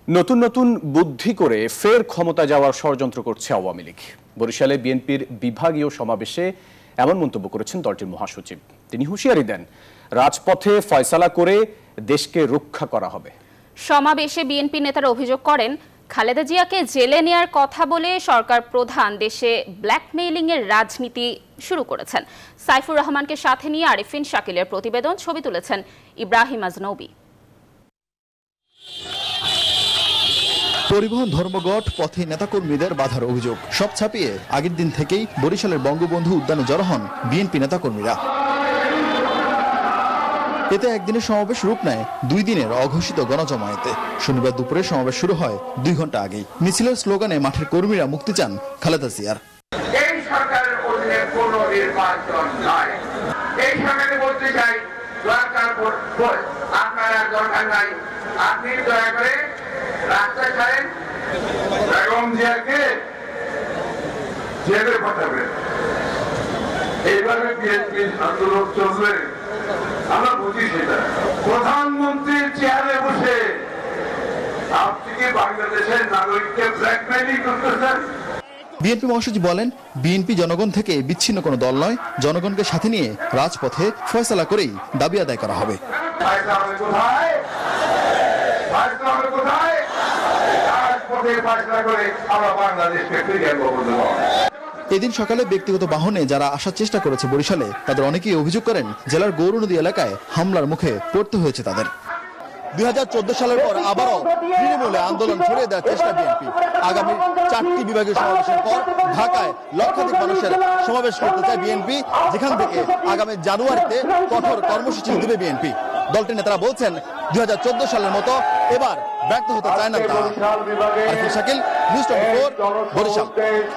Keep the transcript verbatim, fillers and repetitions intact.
নতুন নতুন বুদ্ধি করে ফের ক্ষমতা যাওয়ার ষড়যন্ত্র করছে আওয়ামী লীগ। বরিশালে বিএনপির বিভাগীয় সমাবেশে এমন মন্তব্য করেছেন দলটির মহাসচিব। তিনি হুঁশিয়ারি দেন, রাজপথে ফয়সালা করে দেশকে রক্ষা করা হবে। সমাবেশে বিএনপি নেতারা অভিযোগ করেন, খালেদা জিয়াকে জেলে নেয়ার কথা বলে সরকার প্রধান দেশে ব্ল্যাকমেইলিং এর রাজনীতি শুরু করেছেন। সাইফুর রহমানকে সাথে নিয়ে আরিফিন শাকিলের প্রতিবেদন, ছবি তুলেছেন ইব্রাহিম আজনবী। পরিবহন ধর্মঘট, পথে নেতাকর্মীদের বাধার অভিযোগ সব ছাপিয়ে আগের দিন থেকেই বরিশালের বঙ্গবন্ধু উদ্যানে জড়ো হন বিএনপি নেতাকর্মীরা। এতে একদিনের সমাবেশ রূপ নেয় দুই দিনের অঘোষিত গণজমায়েতে। শনিবার দুপুরে সমাবেশ শুরু হয় দুই ঘন্টা আগেই। মিছিলের স্লোগানে মাঠের কর্মীরা মুক্তি চান খালেদা জিয়ার। এই সরকারের অধীনে কোনো নির্বাচন নয়। এই সরকারে বলতে চাই, দরকার আপনার আর দরকার নাই, আপনি দয়া করে রাস্তা ছাড়েন, বেগম জিয়াকে জেলে পাঠাবেন। এইভাবে বিএনপি আন্দোলন চলবে, আমরা বুঝি সেটা। প্রধানমন্ত্রীর চেয়ারে বসে আপনি কি বাংলাদেশের নাগরিককে ব্ল্যাকমেইলিং করতেছেন? বিএনপি মহাসচিব বলেন, বিএনপি জনগণ থেকে বিচ্ছিন্ন কোনো দল নয়, জনগণকে সাথে নিয়ে রাজপথে ফয়সালা করেই দাবি আদায় করা হবে। এদিন সকালে ব্যক্তিগত বাহনে যারা আসার চেষ্টা করেছে বরিশালে, তাদের অনেকেই অভিযোগ করেন জেলার গৌরনদী এলাকায় হামলার মুখে পড়তে হয়েছে তাদের। দুই হাজার চোদ্দ সালের পর আবারও তৃণমূলে আন্দোলন ছড়িয়ে দেওয়ার চেষ্টা বিএনপি। আগামী চারটি বিভাগীয় সমাবেশের পর ঢাকায় লক্ষাধিক মানুষের সমাবেশ করতে চায় বিএনপি, যেখান থেকে আগামী জানুয়ারিতে কঠোর কর্মসূচি দেবে বিএনপি। দলটির নেতারা বলছেন, দুই হাজার চোদ্দ সালের মতো এবার ব্যর্থ হতে চায় না তারা। Arifin Shakil, news twenty four, Barishal.